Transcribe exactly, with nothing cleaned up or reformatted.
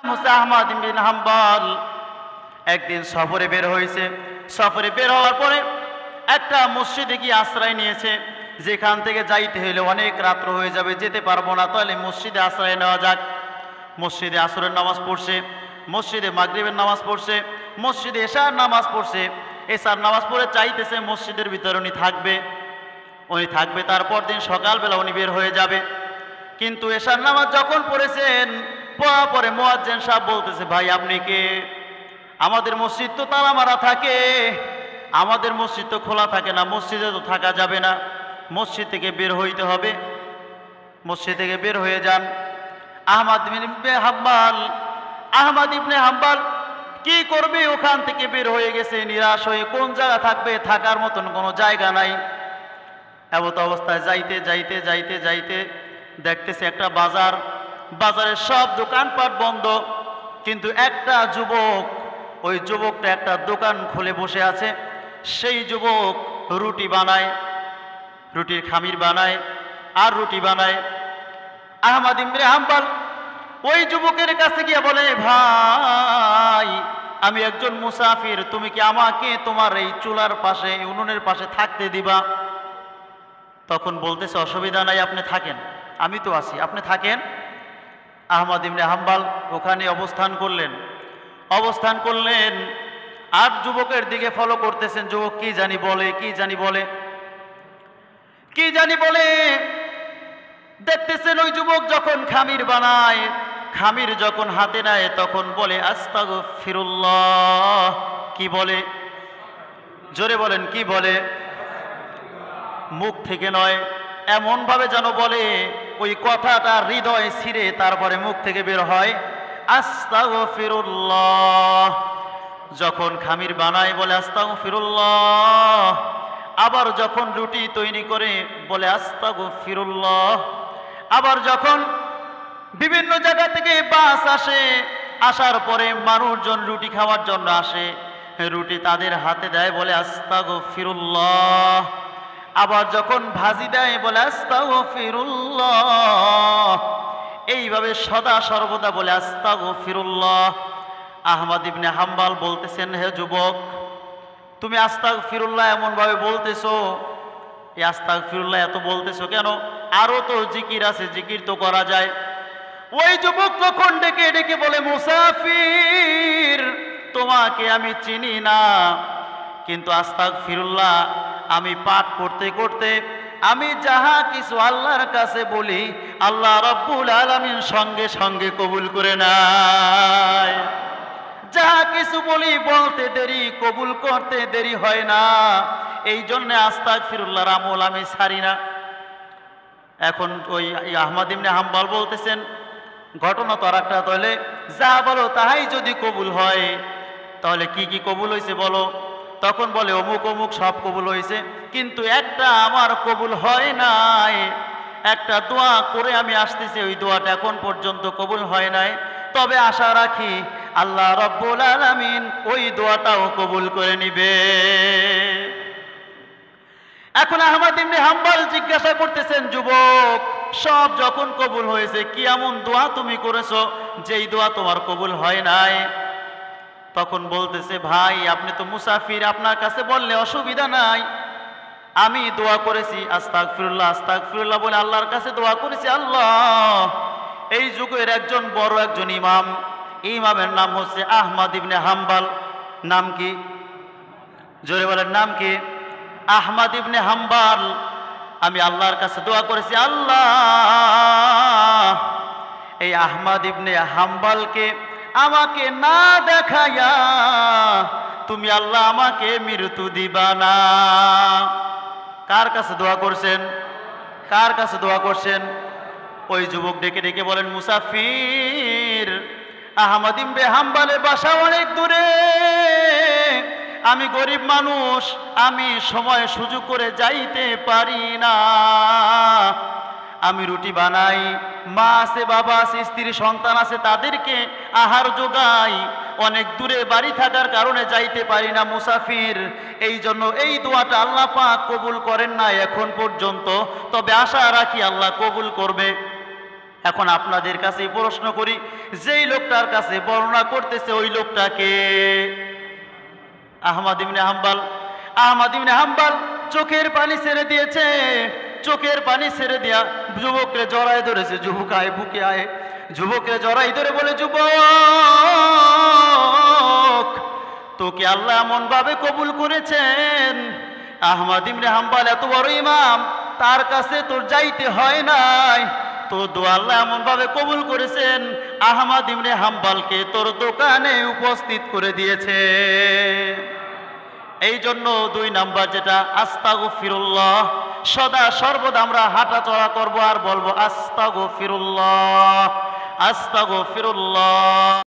মুসা আহমদ বিন হাম্বল একদিন সফরে বের হয়েছে। সফরে বের হওয়ার পরে একটা মসজিদে গিয়ে আশ্রয় নিয়েছে। যেখান থেকে যাইতে হলে অনেক রাত্র হয়ে যাবে, যেতে পারবো না, তাহলে মসজিদে আশ্রয় নেওয়া যাক। মসজিদে আসরের নামাজ পড়ছে, মসজিদে মাগরিবের নামাজ পড়ছে, মসজিদে এশার নামাজ পড়ছে। এশার নামাজ পড়ে চাইতেছে মসজিদের ভিতরে উনি থাকবে, উনি থাকবে তারপর দিন সকালবেলা উনি বের হয়ে যাবে। কিন্তু এশার নামাজ যখন পড়েছেন, পড়ার পরে মুয়াজ্জিন সাহেব বলতেছে, ভাই আপনি কে? আমাদের মসজিদ তো তালা মারা থাকে, আমাদের মসজিদ তো খোলা থাকে না, মসজিদে তো থাকা যাবে না, মসজিদ থেকে বের হইতে হবে, মসজিদ থেকে বের হয়ে যান। আহমদ ইবনে হাম্বল আহমদ ইবনে হাম্বল কি করবে? ওখান থেকে বের হয়ে গেছে নিরাশ হয়ে। কোন জায়গা থাকবে? থাকার মতন কোনো জায়গা নাই। এমত অবস্থায় যাইতে যাইতে যাইতে যাইতে দেখতেছে একটা বাজার, বাজারের সব দোকানপাট বন্ধ, কিন্তু একটা যুবক, ওই যুবকটা একটা দোকান খুলে বসে আছে। সেই যুবক রুটি বানায়, রুটির খামির বানায় আর রুটি বানায়। আহমদ ইবনে হাম্বল ওই যুবকের কাছে গিয়ে বলে, ভাই আমি একজন মুসাফির, তুমি কি আমাকে তোমার এই চুলার পাশে, উনুনের পাশে থাকতে দিবা? তখন বলতেছে, অসুবিধা নাই, আপনি থাকেন, আমি তো আছি, আপনি থাকেন। আহমদ ইবনে হাম্বল ওখানে অবস্থান করলেন, অবস্থান করলেন আর যুবকের দিকে ফলো করতেছেন। যুবক কি জানি বলে, কি জানি বলে, কি জানি বলে। দেখতেছেন ওই যুবক যখন খামির বানায়, খামির যখন হাতে নেয়, তখন বলে আস্তাগফিরুল্লাহ। কি বলে? জোরে বলেন, কি বলে? মুখ থেকে নয়, এমন ভাবে যেন বলে ওই কথাটা হৃদয় ছিঁড়ে তারপরে মুখ থেকে বের হয়, আস্তাগফিরুল্লাহ। যখন খামির বানায় বলে আস্তাগফিরুল্লাহ, আবার যখন রুটি তৈরি করে বলে আস্তাগফিরুল্লাহ, আবার যখন বিভিন্ন জায়গা থেকে বাস আসে, আসার পরে মানুষজন রুটি খাওয়ার জন্য আসে, রুটি তাদের হাতে দেয় বলে আস্তাগফিরুল্লাহ, আবার যখন ভাজি দেয় বলে আস্তাগফিরুল্লাহ। এইভাবে সদা সর্বদা বলে আস্তাগফিরুল্লাহ। আহমদ ইবনে হাম্বল বলতেছেন, হে যুবক, তুমি আস্তাগফিরুল্লাহ এমন ভাবে বলতেছো, এই আস্তাগফিরুল্লাহ এত বলতেছো কেন? আরো তো জিকির আছে, জিকির তো করা যায়। ওই যুবক তখন ডেকে ডেকে বলে, মুসাফির, তোমাকে আমি চিনি না, কিন্তু আস্তাগফিরুল্লাহ আমি পাঠ করতে করতে আমি যাহা কিছু আল্লাহর কাছে বলি, আল্লাহ রাব্বুল আলামিন সঙ্গে সঙ্গে কবুল করে নেয়। যাহা কিছু বলি বলতে দেরি, কবুল করতে দেরি হয় না, এই জন্য আস্তাগফিরুল্লাহর আমল আমি ছাড়ি না। এখন ওই আহমদ ইবনে হাম্বল বলতেছেন, ঘটনা তো আর একটা, তাহলে যা বলো তাহাই যদি কবুল হয়, তাহলে কি কি কবুল হয়েছে বলো? তখন বলে, অমুক অমুক সব কবুল হয়েছে, কিন্তু একটা আমার কবুল হয় নাই। একটা দোয়া করে আমি আসতেছি, ওই দোয়াটা এখন পর্যন্ত কবুল হয় নাই, তবে আশা রাখি আল্লাহ রাব্বুল আলামিন ওই দোয়াটাও কবুল করে নিবে। এখন আহমদ ইবনে হাম্বল জিজ্ঞাসা করতেছেন, যুবক, সব যখন কবুল হয়েছে, কি এমন দোয়া তুমি করেছো যেই দোয়া তোমার কবুল হয় নাই? তখন বলতেছে, ভাই আপনি তো মুসাফির, আপনার কাছে বললে অসুবিধা নাই, আমি দোয়া করেছি আস্তাগফিরুল্লাহ আস্তাগফিরুল্লাহ বলে আল্লাহর কাছে দোয়া করেছি। আল্লাহ, এই যুগের একজন বড় একজন ইমাম, ইমামের নাম হচ্ছে আহমদ ইবনে হাম্বল। নাম কি? জোরে বলেন, নাম কি? আহমদ ইবনে হাম্বল। আমি আল্লাহর কাছে দোয়া করেছি, আল্লাহ এই আহমদ ইবনে হাম্বলকে আমাকে না দেখাইয়া তুমি আল্লাহ আমাকে মৃত্যু দিবা না। কার কাছে দোয়া করছেন? কার কাছে দোয়া করছেন? ওই যুবক ডেকে ডেকে বলেন, মুসাফির, আহমদ ইবনে হাম্বলের বাসা অনেক দূরে, আমি গরিব মানুষ, আমি সময় সুযোগ করে যাইতে পারি না, আমি রুটি বানাই, মা আছে, বাবা আছে, স্ত্রী সন্তান আছে, তাদেরকে আহার যোগাই, অনেক দূরে বাড়ি থাকার কারণে যাইতে পারি না, মুসাফির, এই জন্য এই দোয়াটা আল্লাহ পাক কবুল করেন না এখন পর্যন্ত, তবে আশা রাখি আল্লাহ কবুল করবে। এখন আপনাদের কাছে প্রশ্ন করি, যেই লোকটার কাছে বর্ণনা করতেছে ওই লোকটাকে আহমদ ইবনে হাম্বল। আহমদ ইবনে হাম্বল চোখের পানি ছেড়ে দিয়েছে, চোখের পানি ছেড়ে দিয়া যুবককে জড়ায় ধরেছে, যুবক আয় বুকে আয়, যুবককে জড়াই ধরে বলে, যুবক তোকে আল্লাহ এমন ভাবে কবুল করেছেন, আহমদ ইবনে হাম্বল এত বড় ইমাম, তার কাছে তোর যাইতে হয় নাই, তোর দোয়া আল্লাহ এমন ভাবে কবুল করেছেন, আহমদ ইবনে হাম্বলকে তোর দোকানে উপস্থিত করে দিয়েছে। এই জন্য দুই নাম্বার যেটা আস্তাগফিরুল্লাহ, সদা সর্বদা আমরা হাঁটা চলা করবো আর বলবো আস্তাগফিরুল্লাহ, আস্তাগফিরুল্লাহ।